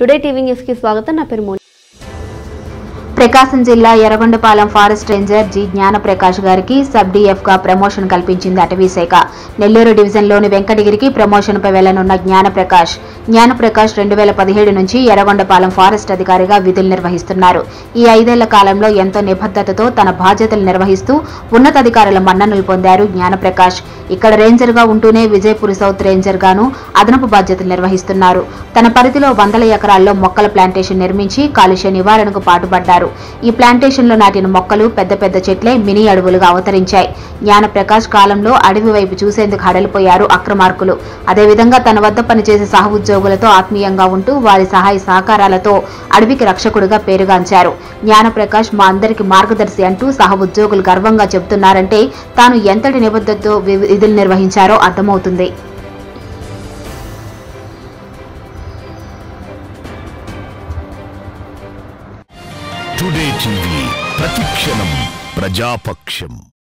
Today TV news కి స్వాగతం. నా పేరు మోని. ప్రకాశం జిల్లా Yerragondapalem forest ranger G Gnanaprakash గారికి సబ్ డిఎఫ్ గా ప్రమోషన్ కల్పించింది అటవీ శాఖ. నెల్లూరు డివిజన్లోని వెంకటగిరికి ప్రమోషన్ పై వెళ్లనున్న జ్ఞానప్రకాష్ 2017 నుంచి ఎర్రగొండపాలెం ఫారెస్ట్ అధికారిగా విధులు నిర్వహిస్తున్నారు. ఈ 5 ఏళ్ల కాలంలో ఎంతో నిబద్ధతతో తన బాధ్యతలు నిర్వహిస్తూ ఉన్నతాధికారుల మన్ననలు పొందారు జ్ఞానప్రకాష్. ఇక్కడ రేంజర్ గా ఉంటూనే విజయపూర్ సౌత్ రేంజర్ గాను అదనపు బాధ్యతలు నిర్వహిస్తున్నారు. తన పరిధిలో 100 ఎకరాల్లో మొక్కల ప్లాంటేషన్ నిర్మించి కాలుష్య నివారణకు పాటుపడ్డారు. ఈ ప్లాంటేషన్ లో నాటిన మొక్కలు పెద్ద పెద్ద చెట్లే మినీ అడవులుగా అవతరించాయి. జ్ఞానప్రకాష్ కాలంలో అడవి వైపు చూసేందుకు హడలిపోయారు అక్రమార్కులు. అదేవిధంగా తన వద్ద పనిచేసే సహ ఉద్యోగులతో ఆత్మీయంగా ఉంటూ వారి సహాయ సహకారాలతో అడవికి రక్షకుడిగా పేరుగాంచారు. జ్ఞానప్రకాష్ మా అందరికి మార్గదర్శి అంటూ సహ ఉద్యోగులు గర్వంగా చెబుతున్నారంటే తాను ఎంతటి నిబద్ధతతో విధులు నిర్వహించారో అర్థమవుతుంది. టుడే టీవీ ప్రతిక్షణం ప్రజాపక్షం.